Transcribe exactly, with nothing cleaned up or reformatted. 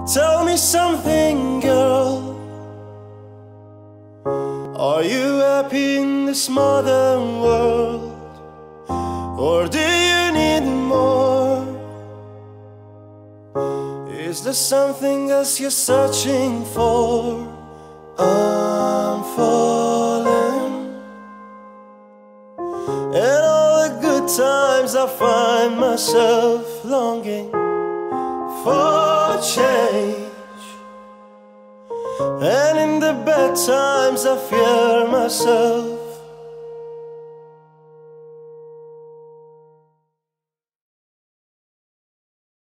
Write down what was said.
Tell me something, girl. Are you happy in this modern world? Or do you need more? Is there something else you're searching for? I'm falling. And all the good times I find myself longing for change, and in the bad times I fear myself